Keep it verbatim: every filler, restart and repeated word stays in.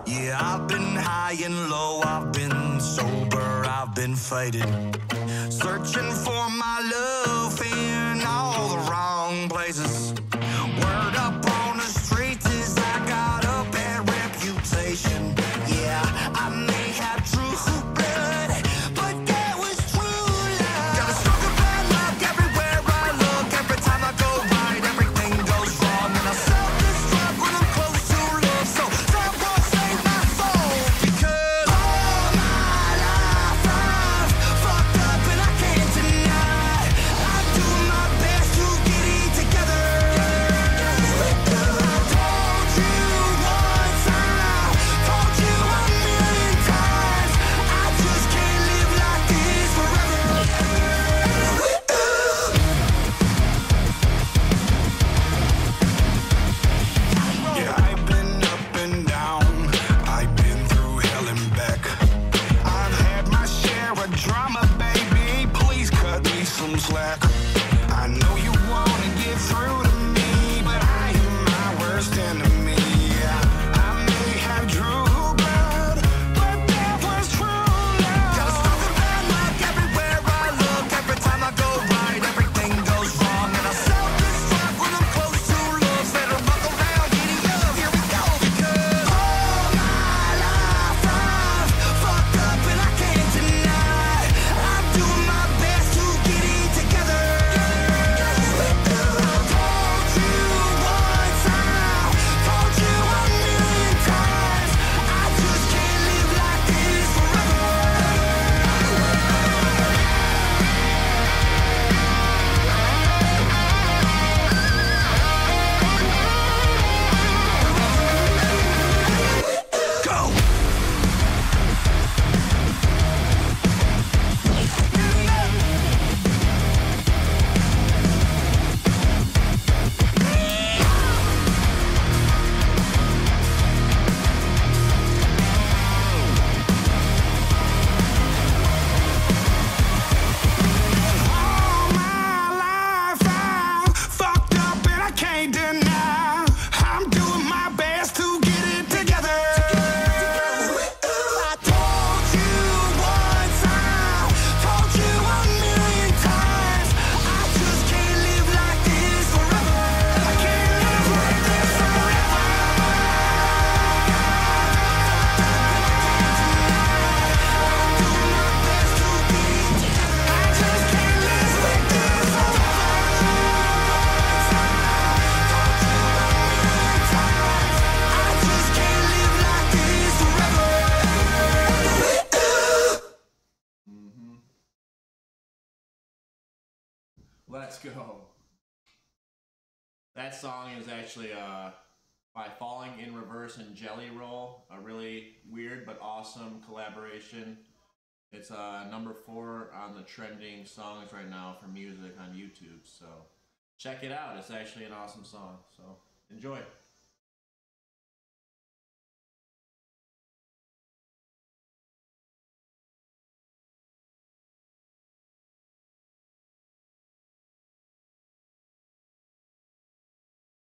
Yeah, I've been high and low, I've been sober, I've been fighting, searching for my love in all the wrong places. Word up on the streets is I got a bad reputation. Yeah, I may have true blood, but that was true love. Got a stroke of bad luck everywhere I look. Every time I go right, everything goes wrong, and I self-destruct when I'm close to love. So someone save my soul, because all my life I've fucked up and I can't deny. I do my best to get it together. I told you once, I told you a million times, I just can't live like this forever. Yeah, I've been up and down, I've been through hell and back. I've had my share of drama, baby, please cut me some slack. I know you wanna get through to me, but I am my worst enemy. I may have true blood, but that was true love. Got a stroke of bad luck everywhere I look. Every time I go right, everything goes wrong, and I self-destruct when I'm close to love. Better buckle down, giddy up, here we go. Because all my life I've fucked up and I can't deny. I'm doing my best to get it together. I told you once, I told you a million times, I just can't live like this forever. Go! All my life I've fucked up and I can't deny. I'm doing my best to get it together. I told you once, I told you a million times, I just can't live like this forever. I can't live like this forever. I'm doing my best to get it together. I just can't live like this forever. I just can't live like this forever. Let's go. That song is actually uh, by Falling in Reverse and Jelly Roll, a really weird but awesome collaboration. It's uh, number four on the trending songs right now for music on YouTube, so check it out. It's actually an awesome song, so enjoy.